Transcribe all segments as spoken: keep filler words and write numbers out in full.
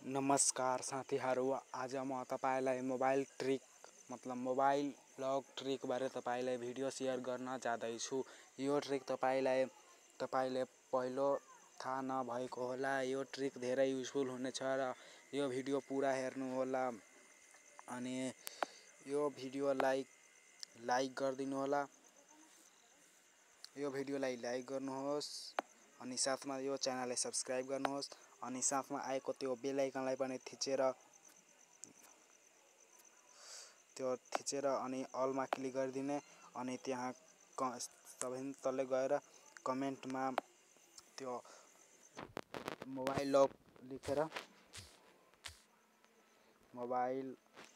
नमस्कार साथीहरू, आज म तपाईलाई मोबाइल ट्रिक मतलब मोबाइल लक ट्रिक बारे तपाईलाई भिडियो शेयर गर्न जाँदैछु। यो ट्रिक तपाईलाई तपाईले पहिलो थाहा नभएको होला। यो ट्रिक धेरै युजफुल हुनेछ र यो भिडियो पुरा हेर्नु होला अनि यो भिडियोलाई लाइक गरिदिनु होला। यो भिडियोलाई लाइक गर्नुहोस् अनि साथमा यो च्यानललाई सब्स्क्राइब गर्नुहोस् अनि साथमा आएको त्यो बेल आइकनलाई पनि थिचेर त्यो थिचेर अनि अलमा क्लिक गरिदिने अनि त्यहाँ सबैभन्दा तल गएर कमेन्टमा त्यो मोबाइल लक लेखेर मोबाइल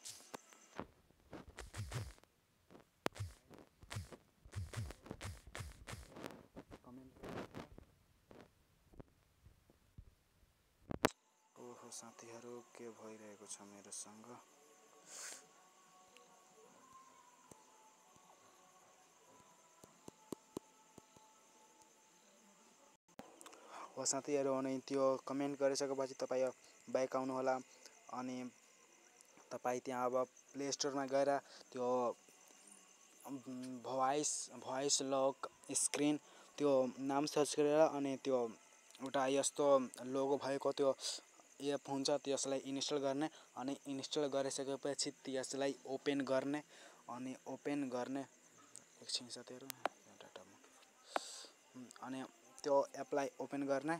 ओहो साथीहरू, के भइरहेको छ मेरोसँग? हो साथीहरू, अनि त्यो कमेन्ट गरिसकेपछि तपाईँ ब्याक आउनु होला अनि तपाईँ त्यहाँ अब प्ले स्टोरमा गएर त्यो भोइस भोइस लक स्क्रिन त्यो नाम सर्च गरेर अनि त्यो एउटा यस्तो लोगो भएको त्यो एप हुन्छ, त्यसलाई इन्स्टल गर्ने अनि इन्स्टल गरिसकेपछि त्यसलाई ओपन गर्ने अनि ओपन गर्ने एकछिन साथीहरू डाटामा अनि त्यो एपलाई ओपन गर्ने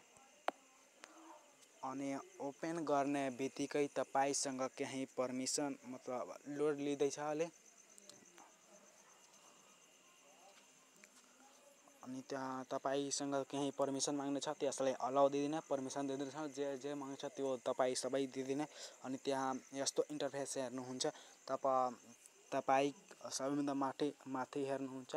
अनि ओपन गर्ने बित्तिकै तपाईसँग केही पर्मिसन मतलब लोड लिँदैछ अहिले अनि त्यहाँ तपाईसँग केही पर्मिसन माग्ने छ, त्यसलाई अलाउ दिदिने, पर्मिसन दिदिने, जे जे माग्छ त्यो तपाईँ सबै दिदिने अनि त्यहाँ यस्तो इन्टरफेस हेर्नुहुन्छ। तपाईँ तपाईँ सबैभन्दा माथि माथि हेर्नुहुन्छ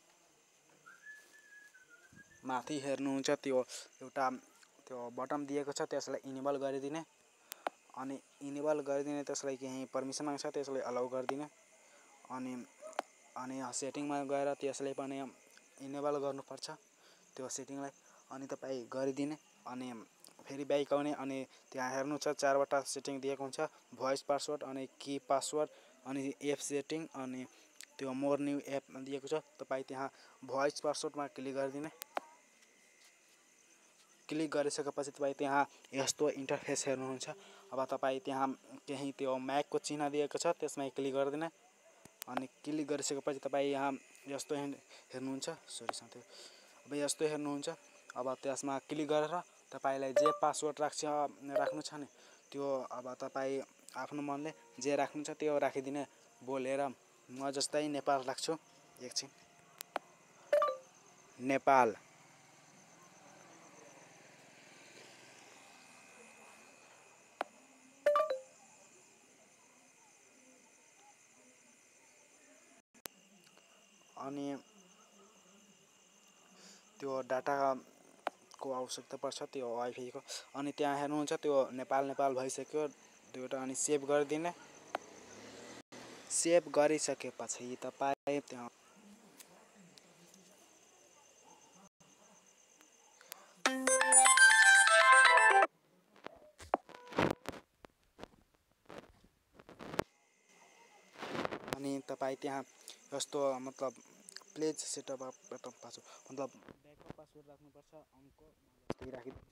माथि हेर्नुहुन्छ त्यो एउटा त्यो बटन दिएको छ, त्यसलाई इनेबल गरिदिने अनि इनेबल गरिदिने त्यसलाई केही पर्मिसन माग्छ, त्यसलाई अलाउ गरिदिने अनि अनि सेटिङमा गएर त्यसलाई पनि इनेबल गर्नुपर्छ त्यो सेटिङलाई अनि तपाईँ गरिदिने अनि फेरि ब्याक आउने अनि त्यहाँ हेर्नु छ चारवटा सेटिङ दिएको हुन्छ, भोइस पासवर्ड अनि की पासवर्ड अनि एप सेटिङ अनि त्यो मोर न्यू एप दिएको छ। तपाईँ त्यहाँ भोइस पासवर्डमा क्लिक गरिदिने, क्लिक गरिसकेपछि तपाईँ त्यहाँ यस्तो इन्टरफेस हेर्नुहुन्छ। अब तपाईँ त्यहाँ केही त्यो म्याकको चिन्ह दिएको छ, त्यसमा क्लिक गरिदिने अनि क्लिक गरिसकेपछि तपाईँ यहाँ यस्तो हेर्नुहुन्छ सरी साथी अब यस्तो हेर्नुहुन्छ। अब त्यसमा क्लिक गरेर तपाईलाई जे पासवर्ड राख्छ राख्नु छ नि त्यो अब तपाईँ आफ्नो मनले जे राख्नु छ त्यो राखिदिने बोलेर। म जस्तै नेपाल राख्छु, एकछिन नेपाल अनि त्यो डाटाको आवश्यकता पर्छ त्यो वाइफाईको अनि त्यहाँ हेर्नुहुन्छ त्यो नेपाल नेपाल भइसक्यो दुईवटा अनि सेभ गरिदिने। सेभ गरिसकेपछि तपाईँ त्यहाँ अनि तपाईँ त्यहाँ यस्तो मतलब प्लेज सेटअप बटन पासवर्ड मतलब ब्याकअप पासवर्ड राख्नुपर्छ अङ्क जस्तै राखिदिन्छु।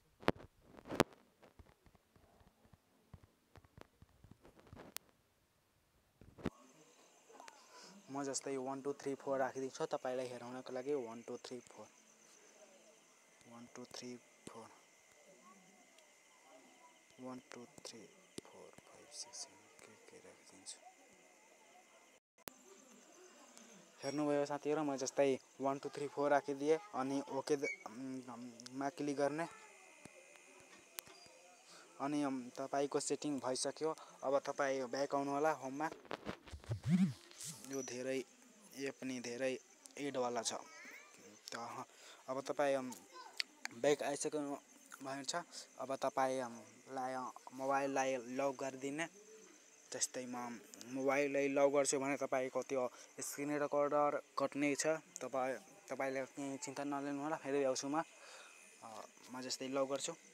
म जस्तै वान टू थ्री फोर राखिदिन्छु तपाईँलाई हेराउनको लागि। One two three four one two three four one two three four five six के के राखिदिन्छु। हेर्नुभयो साथीहरू, म जस्तै वान टू थ्री फोर राखिदिएँ अनि ओके मा क्लिक गर्ने अनि तपाईँको सेटिङ भइसक्यो। अब तपाईँ ब्याक आउनु होला होममा। यो धेरै यो पनि धेरै एडवाला छ त अब तपाईँ ब्याक आइसक्नु भएको छ। अब तपाईँलाई मोबाइललाई लक गरिदिने जस्तै म मोबाइललाई लक गर्छु भने तपाईँको त्यो स्क्रिन रेकर्डर कट्ने छ। तपाईँ तपाईँले केही चिन्ता नलिनु होला, फेरि आउँछु म म जस्तै लक गर्छु।